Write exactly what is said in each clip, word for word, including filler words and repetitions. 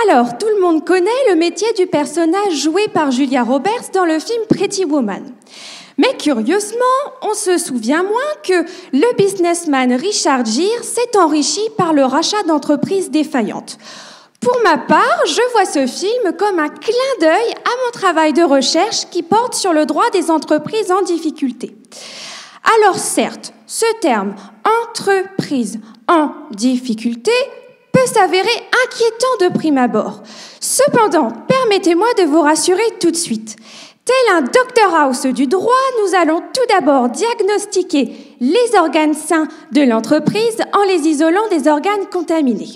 Alors, tout le monde connaît le métier du personnage joué par Julia Roberts dans le film Pretty Woman. Mais curieusement, on se souvient moins que le businessman Richard Gere s'est enrichi par le rachat d'entreprises défaillantes. Pour ma part, je vois ce film comme un clin d'œil à mon travail de recherche qui porte sur le droit des entreprises en difficulté. Alors certes, ce terme « entreprise en difficulté » peut s'avérer inquiétant de prime abord. Cependant, permettez-moi de vous rassurer tout de suite. Tel un docteur House du droit, nous allons tout d'abord diagnostiquer les organes sains de l'entreprise en les isolant des organes contaminés.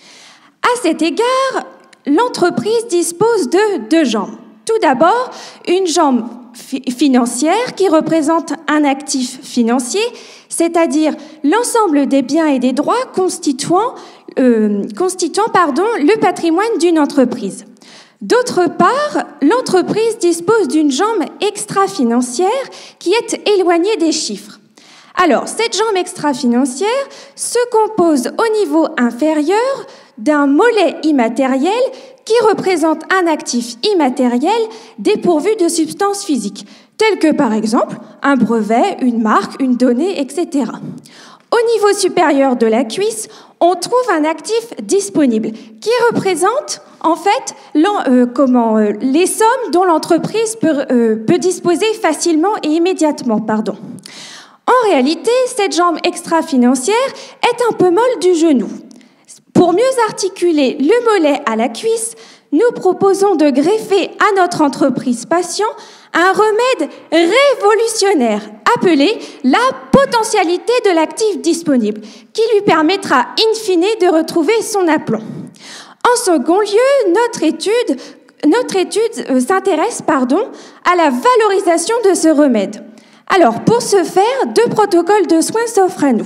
À cet égard, l'entreprise dispose de deux jambes. Tout d'abord, une jambe fi- financière qui représente un actif financier, c'est-à-dire l'ensemble des biens et des droits constituant, euh, constituant pardon, le patrimoine d'une entreprise. D'autre part, l'entreprise dispose d'une jambe extra-financière qui est éloignée des chiffres. Alors, cette jambe extra-financière se compose au niveau inférieur d'un mollet immatériel qui représente un actif immatériel dépourvu de substance physique, tel que par exemple un brevet, une marque, une donnée, et cetera. Au niveau supérieur de la cuisse, on trouve un actif disponible qui représente en fait euh, comment, euh, les sommes dont l'entreprise peut, euh, peut disposer facilement et immédiatement. Pardon. En réalité, cette jambe extra-financière est un peu molle du genou. Pour mieux articuler le mollet à la cuisse, nous proposons de greffer à notre entreprise patient un remède révolutionnaire appelé la potentialité de l'actif disponible, qui lui permettra in fine de retrouver son aplomb. En second lieu, notre étude, notre étude euh, s'intéresse pardon, à la valorisation de ce remède. Alors, pour ce faire, deux protocoles de soins s'offrent à nous.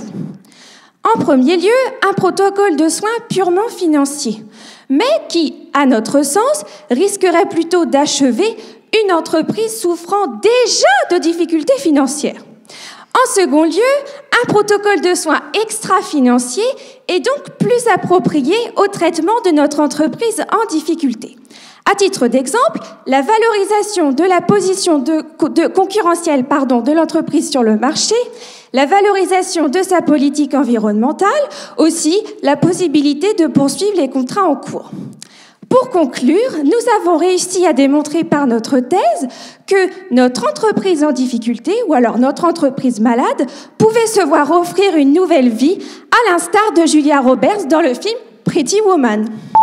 En premier lieu, un protocole de soins purement financier, mais qui, à notre sens, risquerait plutôt d'achever une entreprise souffrant déjà de difficultés financières. En second lieu, un protocole de soins extra-financier est donc plus approprié au traitement de notre entreprise en difficulté. À titre d'exemple, la valorisation de la position de, de concurrentielle pardon, de l'entreprise sur le marché, la valorisation de sa politique environnementale, aussi la possibilité de poursuivre les contrats en cours. Pour conclure, nous avons réussi à démontrer par notre thèse que notre entreprise en difficulté, ou alors notre entreprise malade, pouvait se voir offrir une nouvelle vie, à l'instar de Julia Roberts dans le film Pretty Woman.